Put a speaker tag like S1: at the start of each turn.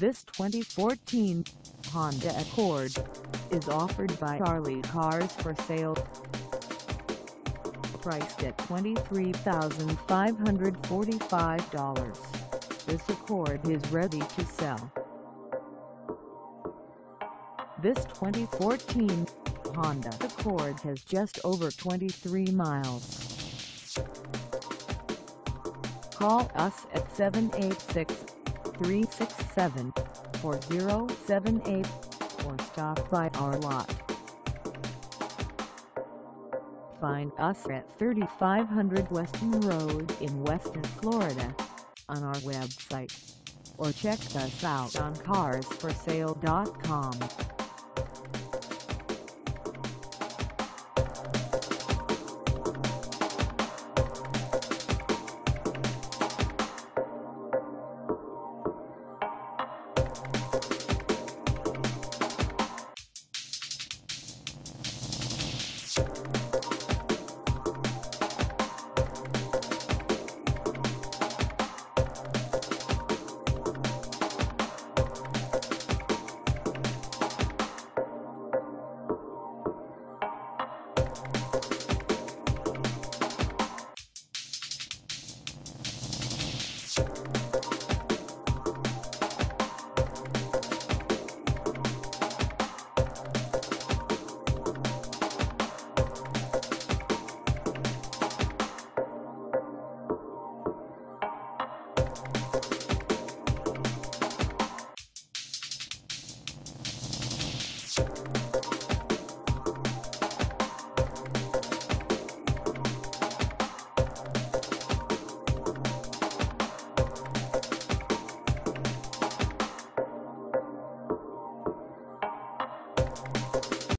S1: This 2014 Honda Accord is offered by Charlie Cars for Sale. Priced at $23,545, this Accord is ready to sell. This 2014 Honda Accord has just over 23 miles. Call us at 786-367-4078 or stop by our lot. Find us at 3500 Weston Road in Weston, Florida, on our website, or check us out on carsforsale.com.